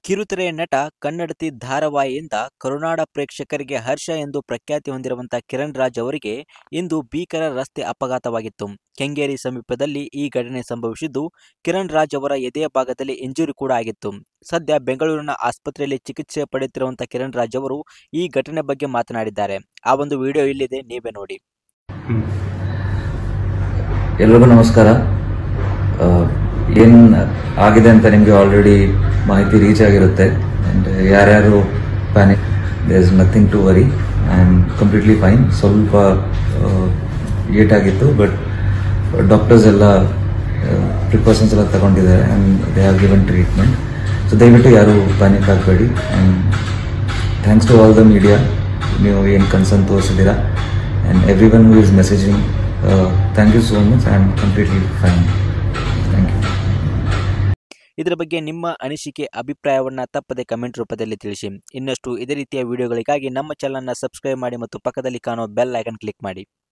ಕಿರುತೆರೆಯ ನಟ, ಕನ್ನಡತಿ ಧಾರಾವಾಹಿಯಿಂದ ಕರುನಾಡ ಪ್ರೇಕ್ಷಕರಿಗೆ ಹರ್ಷ ಎಂದು ಪ್ರಖ್ಯಾತಿ ಹೊಂದಿರುವಂತಹ ಕಿರಣ್ ರಾಜ್ ಅವರಿಗೆ ಇಂದು ಭೀಕರ ರಸ್ತೆ ಅಪಘಾತವಾಗಿತ್ತು. ಕೆಂಗೇರಿ ಸಮೀಪದಲ್ಲಿ ಈ ಘಟನೆ ಸಂಭವಿಸಿದ್ದು, ಕಿರಣ್ ರಾಜ್ ಅವರ ಎದೆಯ ಭಾಗದಲ್ಲಿ ಇಂಜುರಿ ಕೂಡ ಆಗಿತ್ತು. ಸದ್ಯ ಬೆಂಗಳೂರಿನ ಆಸ್ಪತ್ರೆಯಲ್ಲಿ ಚಿಕಿತ್ಸೆ ಪಡೆಯುತ್ತಿರುವಂತಹ ಕಿರಣ್ ರಾಜ್ ಅವರು ಈ ಘಟನೆ ಬಗ್ಗೆ ಮಾತನಾಡಿದ್ದಾರೆ. ಆ ಒಂದು ವಿಡಿಯೋ ಇಲ್ಲಿದೆ, ನೀವೇ ನೋಡಿ. ಎಲ್ಲರಿಗೂ ನಮಸ್ಕಾರ. ಏನು ಆಗಿದೆ ಅಂತ ನಿಮಗೆ ಆಲ್ರೆಡಿ ಮಾಹಿತಿ ರೀಚ್ ಆಗಿರುತ್ತೆ. ಆ್ಯಂಡ್ ಯಾರ್ಯಾರು panic, there is nothing to worry. I am completely fine. ಸ್ವಲ್ಪ ಏಟಾಗಿತ್ತು, ಬಟ್ ಡಾಕ್ಟರ್ಸ್ ಎಲ್ಲ ಪ್ರಿಕಾಷನ್ಸ್ ಎಲ್ಲ ತಗೊಂಡಿದ್ದಾರೆ and they have given treatment. So ದಯವಿಟ್ಟು ಯಾರು ಪ್ಯಾನಿಕ್ ಆಗಬೇಡಿ. And thanks to all the media, ನೀವು ಏನು ಕನ್ಸರ್ನ್ ತೋರಿಸಿದ್ದೀರಾ, and everyone who is messaging. Thank you so much. I am completely fine. Thank you. ಇದರ ಬಗ್ಗೆ ನಿಮ್ಮ ಅನಿಸಿಕೆ, ಅಭಿಪ್ರಾಯವನ್ನ ತಪ್ಪದೆ ಕಮೆಂಟ್ ರೂಪದಲ್ಲಿ ತಿಳಿಸಿ. ಇನ್ನಷ್ಟು ಇದೇ ರೀತಿಯ ವಿಡಿಯೋಗಳಿಗಾಗಿ ನಮ್ಮ ಚಾನಲ್ನ ಸಬ್ಸ್ಕ್ರೈಬ್ ಮಾಡಿ ಮತ್ತು ಪಕ್ಕದಲ್ಲಿ ಕಾಣುವ ಬೆಲ್ ಐಕಾನ್ ಕ್ಲಿಕ್ ಮಾಡಿ.